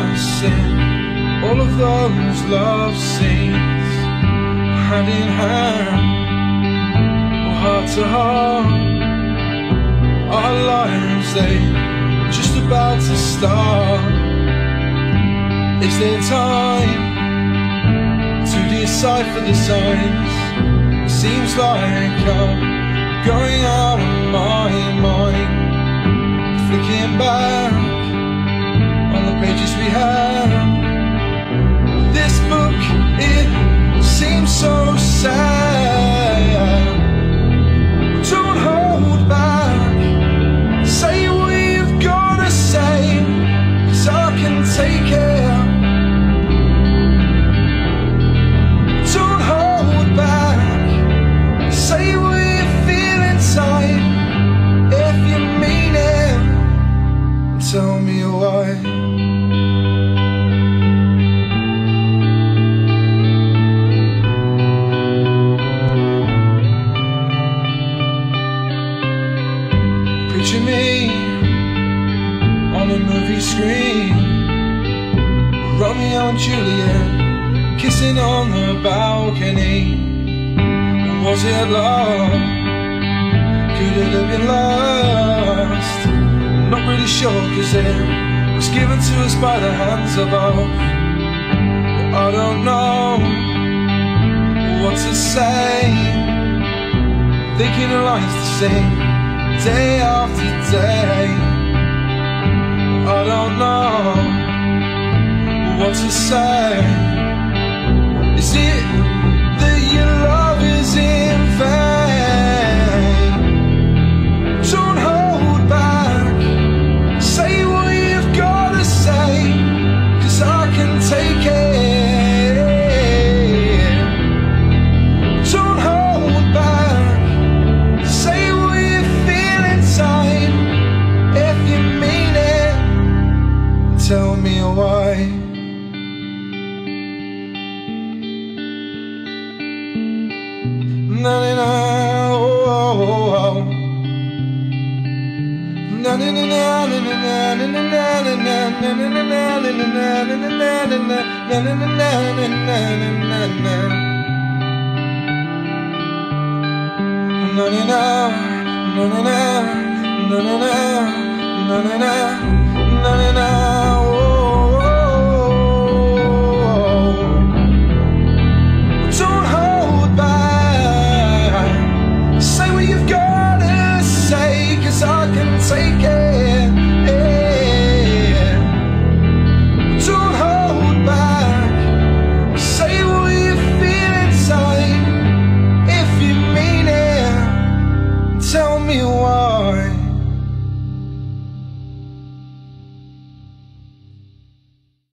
us in all of those love scenes, hand in hand or heart to heart. Our lives, they just about to start. Is there time to decipher the signs? Seems like I'm going out of my mind, flicking back on the pages we had. This book, it seems so sad. Don't hold back, say what you've gotta say, 'cause I can take it. Don't hold back, say what you feel inside. If you mean it, tell me why. Picture me on a movie screen, Romeo and Juliet kissing on the balcony. Was it love? Could it have been lost? I'm not really sure, 'cause it was given to us by the hands of both. But I don't know what to say, thinking of lines to sing day after day. I don't know what to say. Is it that your love is in vain? Don't hold back, say what you've gotta say, 'cause I can take it. Don't hold back, say what you feel inside. If you mean it, tell me why. Na na na, oh oh oh. Na na na na na na na na na na na na na na na na na na na na. Don't hold back, say what you've gotta say, 'cause I can take it.